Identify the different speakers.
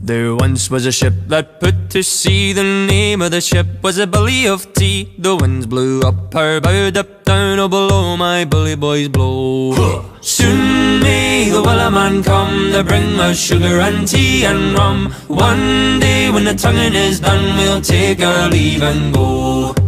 Speaker 1: There once was a ship that put to sea. The name of the ship was a Billy of Tea. The winds blew up her bow, up down, oh below my bully boys blow. Soon may the Wellerman come to bring us sugar and tea and rum. One day when the tonguing is done, we'll take our leave and go.